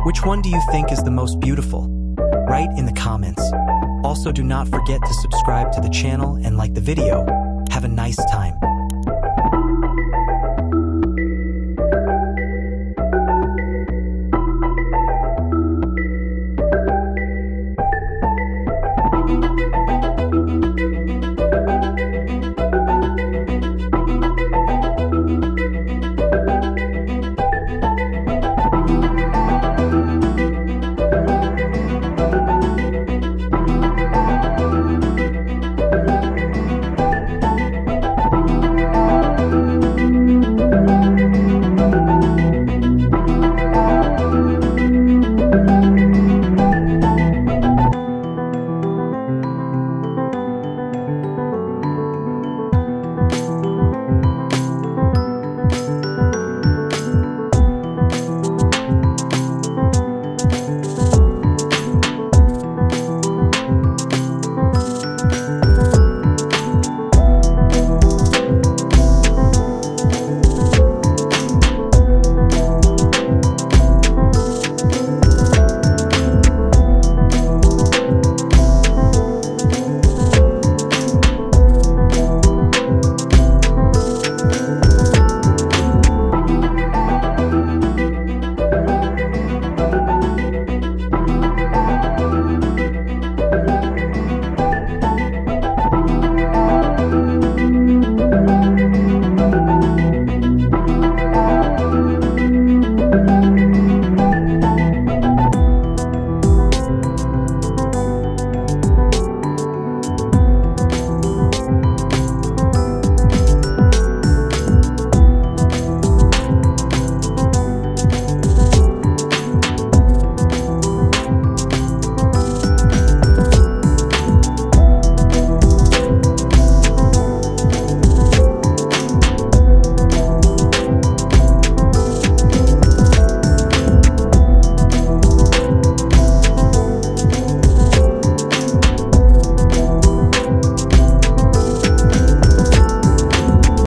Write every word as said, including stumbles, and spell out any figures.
Which one do you think is the most beautiful? Write in the comments. Also, do not forget to subscribe to the channel and like the video. Have a nice time.